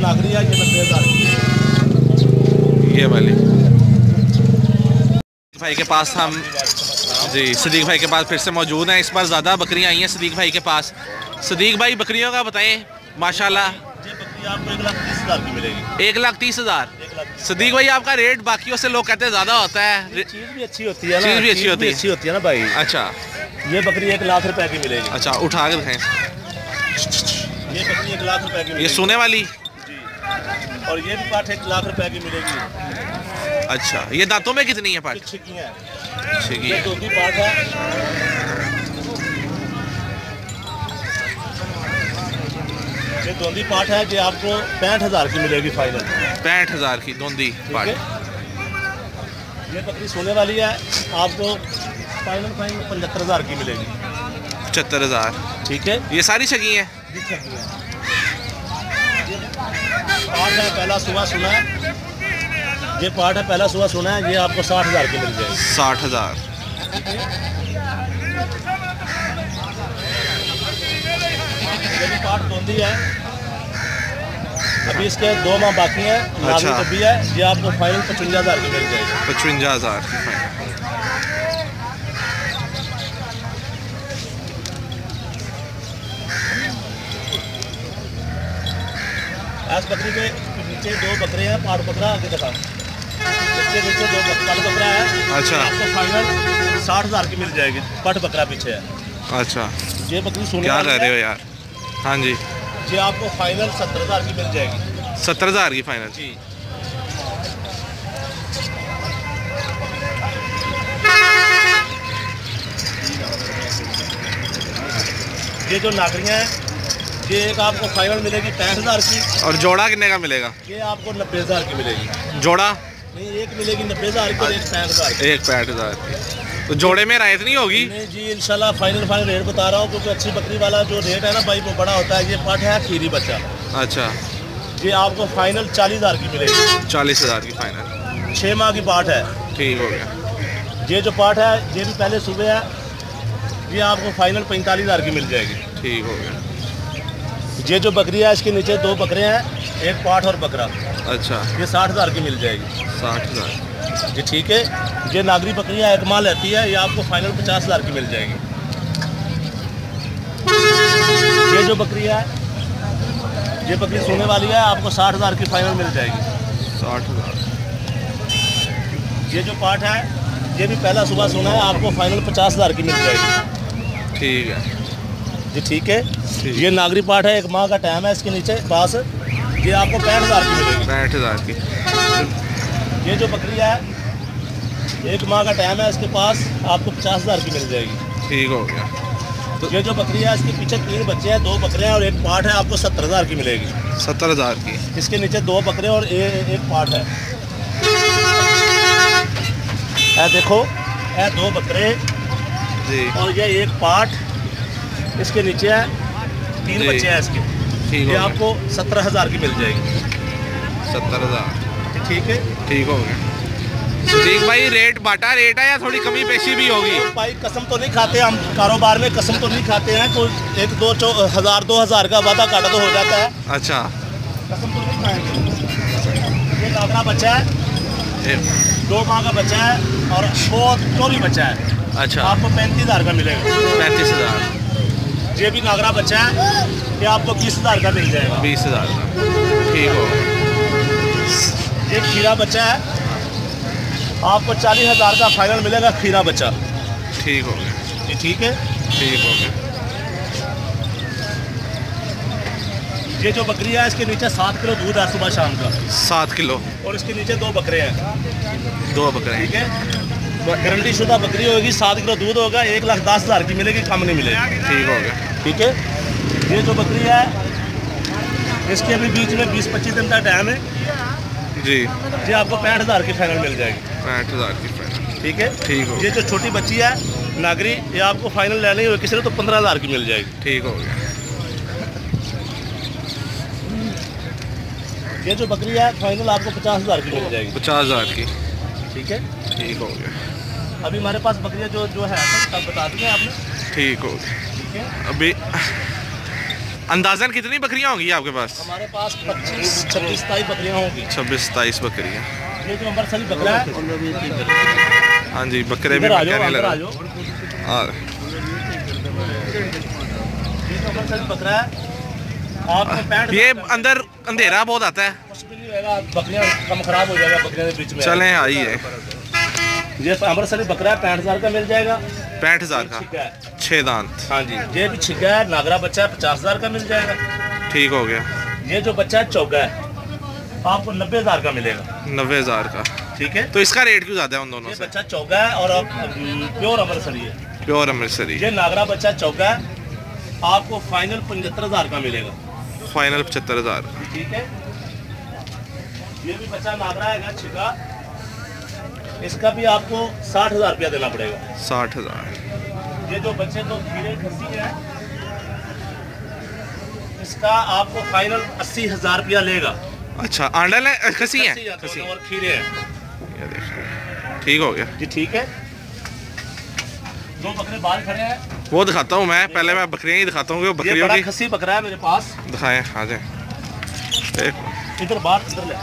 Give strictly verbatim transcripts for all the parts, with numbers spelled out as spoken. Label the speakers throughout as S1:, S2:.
S1: नागरी है, ये नब्बे हज़ार की।
S2: ये वाली भाई के पास हम जी सदीक भाई के पास फिर से मौजूद हैं। इस बार ज़्यादा बकरियां आई हैं सदीक भाई के पास। सदीक भाई बकरियों का बताएं माशाल्लाह।
S1: ये बकरी आपको एक लाख तीस हज़ार की मिलेगी।
S2: एक लाख तीस हज़ार। सदीक भाई आपका रेट बाकियों से लोग कहते हैं ज़्यादा होता है।
S1: चीज़ भी अच्छी होती है ना,
S2: चीज़ भी अच्छी होती है
S1: अच्छी होती है ना भाई।
S2: अच्छा,
S1: ये बकरी एक लाख रुपए की मिलेगी।
S2: अच्छा उठा के दिखाएं।
S1: ये बकरी एक लाख रुपए की मिलेगी।
S2: ये सोने वाली
S1: जी। और ये भी पाठ एक लाख रुपए की मिलेगी।
S2: अच्छा, ये दांतों में कितनी है पाठ?
S1: छिकी है,
S2: छिकी
S1: ये
S2: है।
S1: दूधी पाठ है। ये दोंदी पाठ है, ये आपको पैंठ हजार की मिलेगी फाइनल।
S2: पैंठ हजार की दोंदी पाठ।
S1: ये बकरी सोने वाली है, आपको फाइनल फाइनल पचहत्तर हजार की मिलेगी।
S2: पचहत्तर हजार।
S1: ठीक है,
S2: ये सारी छगी हैं।
S1: पाठ है पहला सुबह सुना है, ये पाठ है पहला सुबह सुना है, ये आपको साठ हजार की मिल जाएगी।
S2: साठ हजार।
S1: ये भी पाठ दोंदी है, अभी इसके दो माह बाकी हैं।
S2: अच्छा।
S1: नागरी भी है, ये आपको फाइनल पचवंजा हजार की मिल जाएगी।
S2: पचवंजा हजार की।
S1: इस बकरी के नीचे दो बकरे हैं, पाठ बकरा आगे दिखा, इसके नीचे दो पाठ बकरा है।
S2: अच्छा,
S1: आपको फाइनल साठ हजार की मिल जाएगी। पट बकरा पीछे है।
S2: अच्छा,
S1: ये बकरी सोने
S2: क्या
S1: वाली
S2: कह रहे हो
S1: है,
S2: यार? हाँ जी,
S1: ये आपको फाइनल सत्तर हजार की मिल जाएगी।
S2: सत्तर हजार की फाइनल
S1: जी। ये जो नागरियाँ हैं, ये एक आपको फाइनल मिलेगी पैंठ हजार की।
S2: और जोड़ा कितने का मिलेगा?
S1: ये आपको नब्बे हजार की मिलेगी।
S2: जोड़ा
S1: नहीं, एक मिलेगी नब्बे हजार की और एक पैंठ हजार की।
S2: एक पैंठ हजार की। तो जोड़े में रायत नहीं होगी?
S1: नहीं जी, इंशाल्लाह फाइनल फाइनल रेट बता रहा हूँ, क्योंकि अच्छी बकरी वाला जो रेट है ना भाई वो बड़ा होता है। ये पाठ है खीरी बच्चा,
S2: अच्छा,
S1: ये आपको फाइनल चालीस हजार की मिलेगी।
S2: चालीस हजार की फाइनल।
S1: छः माह की पाठ है।
S2: ठीक हो गया।
S1: ये जो पाठ है ये भी पहले सुबह है, ये आपको फाइनल पैंतालीस हजार की मिल जाएगी।
S2: ठीक हो गया।
S1: ये जो बकरी है इसके नीचे दो बकरे हैं, एक पाठ और बकरा,
S2: अच्छा,
S1: ये साठ हजार की मिल जाएगी।
S2: साठ हजार।
S1: जी ठीक है। ये नागरी बकरियाँ एक माह रहती है, ये आपको फाइनल पचास हजार की मिल जाएगी। ये जो बकरी है, ये बकरी सोने वाली है, आपको साठ हजार की फाइनल मिल जाएगी।
S2: साठ हजार।
S1: ये जो पाठ है, ये भी पहला सुबह सोना है, आपको फाइनल पचास हजार की मिल जाएगी।
S2: ठीक है
S1: जी ठीक है।
S2: ठीक।
S1: ये नागरी पाठ है, एक माह का टाइम है इसके नीचे पास, ये आपको पैंठ हजार की मिलेगी।
S2: पैंठ हजार की।
S1: ये जो बकरी है, एक माह का टाइम है इसके पास, आपको पचास हजार की मिल जाएगी।
S2: ठीक हो गया।
S1: तो ये जो बकरी है इसके पीछे तीन बच्चे हैं, दो बकरे हैं और एक पाठ है, आपको सत्तर हजार की मिलेगी।
S2: सत्तर हजार की।
S1: इसके नीचे दो बकरे और ए, एक पाठ है। ए देखो, ए दो बकरे
S2: जी,
S1: और ये एक पाठ, इसके नीचे है तीन
S2: जी।
S1: बच्चे हैं इसके,
S2: ठीक हो
S1: ये
S2: गया।
S1: आपको सत्रह हजार की मिल जाएगी।
S2: सत्तर हजार।
S1: ठीक है।
S2: ठीक हो गया। सदीक भाई रेट बाटा रेट है या थोड़ी कमी पेशी भी होगी?
S1: तो भाई कसम तो नहीं खाते हम, कारोबार में कसम तो नहीं खाते हैं, तो एक दो चौ हज़ार दो हज़ार का वादा काटा तो हो जाता है।
S2: अच्छा,
S1: कसम तो नहीं खाएंगे। ये नागरा बच्चा है,
S2: ए-
S1: दो माह का बच्चा है और वो चोरी बच्चा है,
S2: अच्छा,
S1: आपको पैंतीस हज़ार का मिलेगा।
S2: पैंतीस हजार।
S1: ये भी नागरा बच्चा है, ये आपको बीस हज़ार का मिल जाएगा।
S2: बीस हजार का। ठीक हो गया।
S1: ये खीरा बच्चा है, आपको चालीस हज़ार का फाइनल मिलेगा खीरा बच्चा।
S2: ठीक हो गया।
S1: ये ठीक है।
S2: ठीक हो गया।
S1: ये जो बकरी है इसके नीचे सात किलो दूध है सुबह शाम का,
S2: सात किलो।
S1: और इसके नीचे दो बकरे हैं।
S2: दो बकरे हैं।
S1: ठीक है, गारंटी शुदा बकरी होगी, सात किलो दूध होगा, एक लाख दस हज़ार की मिलेगी, कम नहीं मिलेगी।
S2: ठीक हो गया।
S1: ठीक है। ये जो बकरी है इसके अभी बीच में बीस पच्चीस दिन का टाइम है
S2: जी,
S1: ये आपको पैंठ हज़ार की फाइनल मिल जाएगी।
S2: पैंठ हजार की फाइनल।
S1: ठीक है।
S2: ठीक हो।
S1: ये जो छोटी बच्ची है नागरी, ये आपको फाइनल लेनी हो किसी ने तो पंद्रह हज़ार की मिल जाएगी।
S2: ठीक हो गया।
S1: ये जो बकरी है फाइनल आपको पचास हज़ार की मिल जाएगी।
S2: पचास हजार की।
S1: ठीक है।
S2: ठीक हो गया।
S1: अभी हमारे पास बकरियाँ जो जो है सब बता दी हैं आपने।
S2: ठीक हो गया।
S1: ठीक है।
S2: अभी अंदाजन कितनी बकरियां होंगी आपके पास?
S1: हमारे पास पच्चीस छब्बीस सताईस बकरियां होंगी।
S2: छब्बीस सताईस बकरियां।
S1: ये जो अमृतसरी बकरा है,
S2: हाँ जी, बकरे भी
S1: इधर आ जाओ,
S2: कहने
S1: अंदर
S2: लगा।
S1: आ जाओ।
S2: हाँ,
S1: ये जो अमृतसरी बकरा है आपको पैंठ
S2: ये अंदर अंधेरा बहुत आता है।
S1: कुछ भी नहीं होगा, बकरियां कम खराब हो जाएगा बकरियां के बीच में।
S2: चलें आइए।
S1: ये अमृतसरी बकरा है, पैंठ हजार का मिल जाएगा।
S2: पैंठ हजार का
S1: छिक्का है।
S2: छः दांत।
S1: हाँ जी, ये भी छिग्गा है, नागरा बच्चा है, पचास हजार का मिल जाएगा।
S2: ठीक हो गया।
S1: ये जो बच्चा है चौगा है, आपको नब्बे हजार का मिलेगा।
S2: नब्बे हजार का।
S1: ठीक है।
S2: तो इसका रेट क्यों ज़्यादा है उन दोनों
S1: ये
S2: से?
S1: बच्चा चौगा है और प्योर अमृतसरी है।
S2: प्योर अमृतसरी।
S1: ये नागरा बच्चा चौगा है, आपको फाइनल पचहत्तर हजार का मिलेगा।
S2: फाइनल पचहत्तर हजार।
S1: ठीक है। ये भी बच्चा नागरा है छिका, इसका भी आपको साठ हजार रुपया देना पड़ेगा।
S2: साठ हजार।
S1: ये जो बच्चे तो खीरे खसी है, इसका आपको फाइनल अस्सी हजार रुपया लेगा।
S2: अच्छा, आंडल है, खसी है, खसी
S1: और खीरे हैं।
S2: ये देखिए, ठीक हो गया
S1: जी। ठीक है। दो बकरे बाहर खड़े हैं,
S2: वो दिखाता हूँ मैं। पहले मैं बकरियाँ ही दिखाता हूँ,
S1: ये
S2: बकरियों
S1: बड़ा
S2: की
S1: खसी बकरा है मेरे पास।
S2: दिखाएं। आ जाए,
S1: इधर बाहर इधर ले।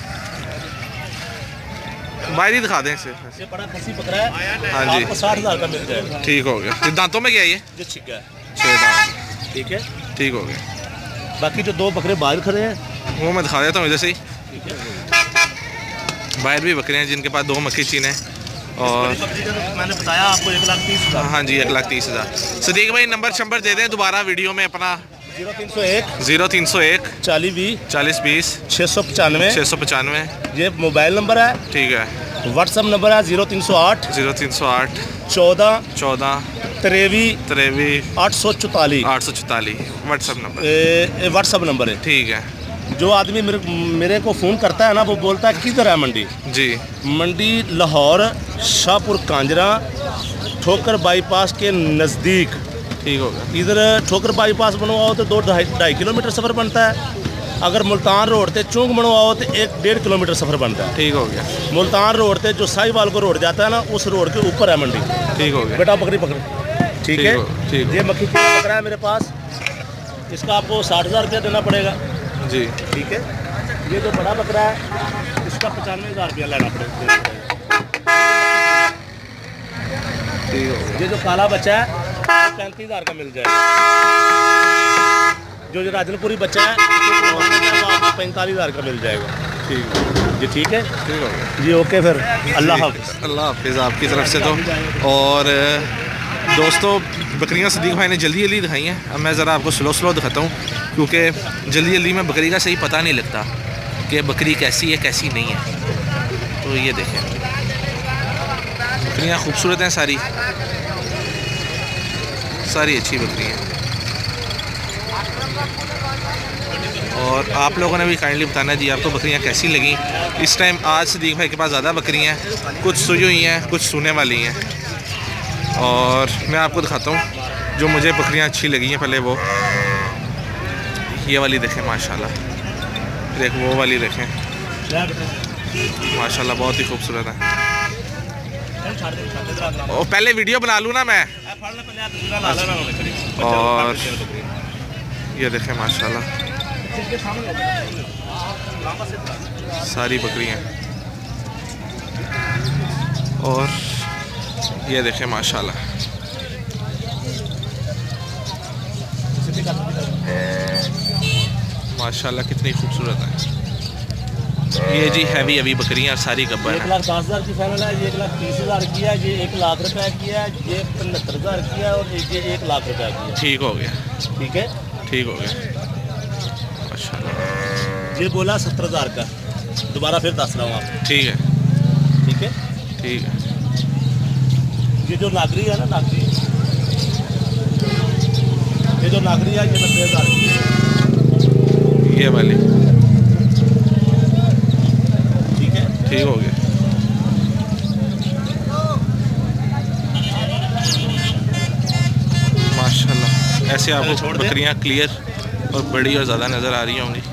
S2: बाहर ही दिखा दें इसे।
S1: ये बड़ा खसी बकरा है,
S2: हाँ जी।
S1: आपको साठ हजार का मिल जाएगा।
S2: ठीक हो गया। ये दांतों में क्या है? ये
S1: ये छिक्का है।
S2: छः दांत।
S1: ठीक है।
S2: ठीक हो गया।
S1: बाकी जो दो बकरे बाहर खड़े हैं,
S2: वो मैं दिखा देता हूँ इधर से ही।
S1: ठीक है।
S2: बाहर भी बकरियाँ हैं जिनके पास दो मक्खी चीन है। और
S1: इस बकरी का तो मैंने बताया आपको एक लाख तीस हजार।
S2: हाँ जी, एक लाख तीस हज़ार। सदीक भाई नंबर शंबर दे दें दोबारा वीडियो में अपना।
S1: जीरो तीन सौ एक
S2: ज़ीरो तीन सौ एक
S1: चालीस बीस
S2: चालीस बीस
S1: छः सौ पचानवे
S2: छः सौ पचानवे।
S1: ये मोबाइल नंबर है।
S2: ठीक है।
S1: व्हाट्सअप नंबर है जीरो तीन सौ आठ
S2: ज़ीरो तीन सौ आठ
S1: चौदह
S2: चौदह
S1: तिरेवी
S2: तिरेवी
S1: आठ सौ चौतालीस
S2: आठ सौ चौतालीस व्हाट्सअप नंबर।
S1: व्हाट्सअप नंबर है।
S2: ठीक है।
S1: जो आदमी मेरे मेरे को फ़ोन करता है ना, वो बोलता है किधर है मंडी।
S2: जी।
S1: मंडी लाहौर शाहपुर कांजरा ठोकर बाईपास के नज़दीक।
S2: ठीक होगा।
S1: इधर ठोकर बाईपास बनवाओ तो दो ढाई ढाई किलोमीटर सफ़र बनता है। अगर मुल्तान रोड से चूंक बनवाओ तो एक डेढ़ किलोमीटर सफ़र बनता है।
S2: ठीक हो गया।
S1: मुल्तान रोड से जो साहिवाल को रोड जाता है ना, उस रोड के ऊपर है मंडी।
S2: ठीक हो गया।
S1: बेटा बकरी पकड़। ठीक है।
S2: ठीक।
S1: ये मक्खी चीना बकरा है मेरे पास, इसका आपको साठ हज़ार रुपया देना पड़ेगा।
S2: जी।
S1: ठीक है। ये जो बड़ा बकरा है, इसका पचानवे हज़ार रुपया लेना पड़ेगा।
S2: ठीक हो गया।
S1: ये जो काला बच्चा है, पैंतीस हज़ार का मिल जाएगा। जो जो राजनपुरी बच्चा है, तो आपको पैंतालीस हज़ार का मिल जाएगा।
S2: ठीक
S1: जी। ठीक है।
S2: ठीक हो गया
S1: जी। ओके फिर अल्लाह हाफ़िज़।
S2: अल्लाह हाफिज़ आपकी तरफ से तो। और दोस्तों, बकरियां सदीक भाई ने जल्दी जल्दी दिखाई हैं। अब मैं ज़रा आपको स्लो स्लो दिखाता हूँ, क्योंकि जल्दी जल्दी में बकरी का सही पता नहीं लगता कि बकरी कैसी है कैसी नहीं है। तो ये देखें, बकरियां खूबसूरत हैं, सारी सारी अच्छी बकरियां। और आप लोगों ने भी काइंडली बताना जी आपको बकरियां कैसी लगी। इस टाइम आज सदीक भाई के पास ज़्यादा बकरियां हैं, कुछ सुई हुई हैं, कुछ सूने वाली हैं। और मैं आपको दिखाता हूँ जो मुझे बकरियां अच्छी लगी हैं। पहले वो ये वाली देखें, माशाल्लाह। देख वो वाली देखें, माशाल्लाह बहुत ही खूबसूरत है। और पहले वीडियो बना लूँ ना मैं। और ये देखें माशाल्लाह सारी बकरियां। और ये देखें माशाल्लाह माशाल्लाह कितनी खूबसूरत है। ये जी हैवी हैवी बकरियां सारी गब्बर
S1: एक
S2: हैं।
S1: लाख दस हज़ार की फाइनल है, ये एक लाख तीस हज़ार की है, ये एक लाख रुपए की है, ये पचहत्तर हज़ार की है और ये एक लाख रुपए की है।
S2: ठीक हो गया।
S1: ठीक है।
S2: ठीक हो गया माशाल्लाह।
S1: ये बोला सत्तर हज़ार का, दोबारा फिर दस रहा हूँ आपको।
S2: ठीक है।
S1: ठीक है।
S2: ठीक है।
S1: ये जो नागरी है ना, नागरी, ये जो नागरी है, ये नब्बे हज़ार की है।
S2: ये वाली।
S1: ठीक है।
S2: ठीक हो गया। माशाल्लाह ऐसे आपको बकरियां क्लियर और बड़ी और ज़्यादा नज़र आ रही होंगी।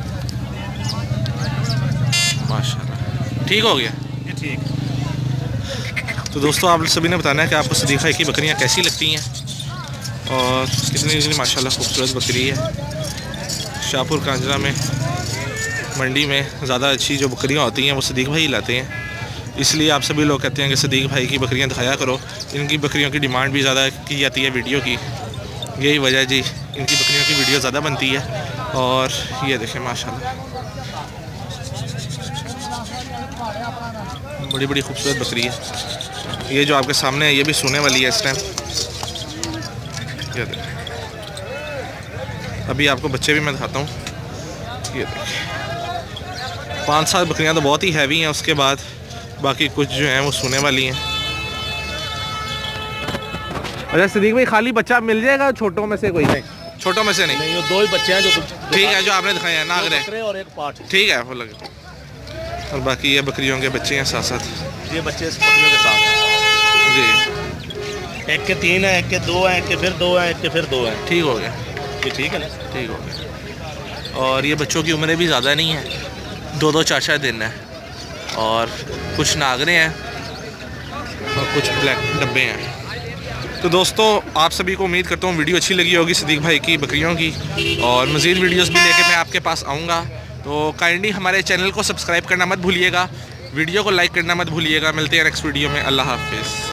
S2: माशाल्लाह ठीक हो गया।
S1: ये ठीक।
S2: तो दोस्तों, आप सभी ने बताना है कि आपको सदीक भाई की बकरियां कैसी लगती हैं। और कितनी कितनी माशाल्लाह खूबसूरत बकरी है। शाहपुर कांजरा में मंडी में ज़्यादा अच्छी जो बकरियाँ होती हैं वो सदीक भाई लाते हैं, इसलिए आप सभी लोग कहते हैं कि सदीक भाई की बकरियाँ दिखाया करो। इनकी बकरियों की डिमांड भी ज़्यादा की जाती है वीडियो की, यही वजह जी इनकी बकरियों की वीडियो ज़्यादा बनती है। और ये देखें माशाल्लाह बड़ी बड़ी खूबसूरत बकरी है। ये जो आपके सामने है ये भी सोने वाली है इस टाइम। ये देखें, अभी आपको बच्चे भी मैं दिखाता हूँ। ये देखें, पाँच सात बकरियाँ तो बहुत ही हैवी हैं, उसके बाद बाकी कुछ जो हैं वो सोने वाली हैं। अच्छा सदीक भाई, खाली बच्चा मिल जाएगा छोटों में से? कोई नहीं, छोटों में से नहीं,
S1: नहीं, ये दो ही बच्चे हैं जो
S2: ठीक है जो आपने दिखाए हैं नागरे
S1: और एक पाठ,
S2: ठीक है वो लगे। और बाकी ये बकरियों के बच्चे हैं साथ साथ,
S1: ये बच्चे इस बकरियों के साथ
S2: जी।
S1: एक के तीन है, एक के दो हैं, एक के फिर दो हैं, एक के फिर दो हैं।
S2: ठीक हो गया,
S1: ये ठीक है ना,
S2: ठीक हो गया। और ये बच्चों की उम्रें भी ज़्यादा नहीं है, दो दो चार चार दिन है। और कुछ नागरे हैं और कुछ ब्लैक डब्बे हैं। तो दोस्तों आप सभी को उम्मीद करता हूँ वीडियो अच्छी लगी होगी सदीक भाई की बकरियों की, और मज़ीद वीडियोस भी लेके मैं आपके पास आऊँगा। तो काइंडली हमारे चैनल को सब्सक्राइब करना मत भूलिएगा, वीडियो को लाइक करना मत भूलिएगा। मिलते हैं नेक्स्ट वीडियो में, अल्लाह हाफिज़।